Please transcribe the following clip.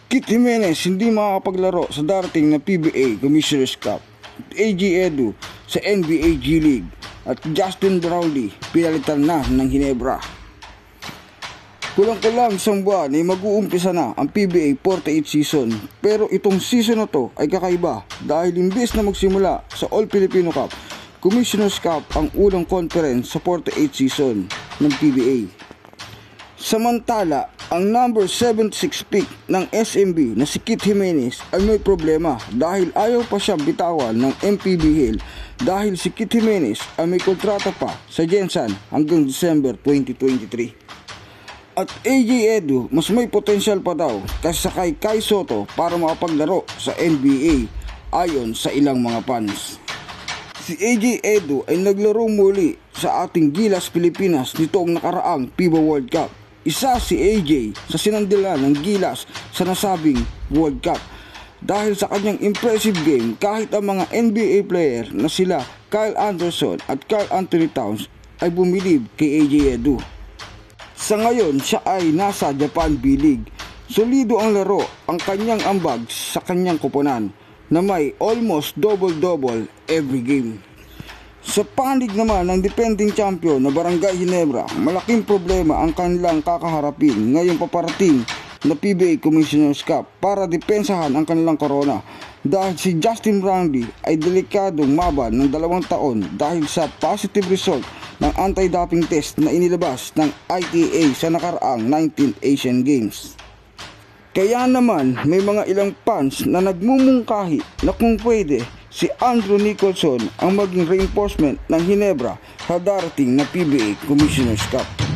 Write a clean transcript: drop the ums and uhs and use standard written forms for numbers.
Kit Jimenez hindi makakapaglaro sa darating na PBA Commissioner's Cup. AJ Edu sa NBA G League at Justin Brownlee pinalitan na ng Ginebra. Kulang-kulang isang buwan ay mag-uumpisa na ang PBA 48 season, pero itong season na to ay kakaiba dahil imbes na magsimula sa All Filipino Cup, Commissioner's Cup ang unang conference sa 48 season ng PBA. Samantala, ang number 76 pick ng SMB na si Kit Jimenez ay may problema dahil ayaw pa siyang bitawan ng MPB Hill dahil si Kit Jimenez ay may kontrata pa sa Gensan hanggang December 2023. At AJ Edu mas may potensyal pa daw kaysa kay Kai Soto para makapaglaro sa NBA ayon sa ilang mga fans. Si AJ Edu ay naglaro muli sa ating Gilas Pilipinas nitong nakaraang FIBA World Cup. Isa si AJ sa sinandilan ng Gilas sa nasabing World Cup dahil sa kanyang impressive game kahit ang mga NBA player na sila Kyle Anderson at Karl Anthony Towns ay bumilib kay AJ Edu. Sa ngayon, siya ay nasa Japan B-League. Solido ang laro ang kanyang ambag sa kanyang koponan na may almost double-double every game. Sa panig naman ng defending champion na Barangay Ginebra, malaking problema ang kanilang kakaharapin ngayong paparating na PBA Commissioner's Cup para depensahan ang kanilang korona dahil si Justin Brownlee ay delikadong maban ng 2 taon dahil sa positive result ng anti-doping test na inilabas ng ITA sa nakaraang 19 Asian Games. Kaya naman may mga ilang fans na nagmumungkahi na kung pwede si Andrew Nicholson ang maging reinforcement ng Ginebra sa darating na PBA Commissioner's Cup.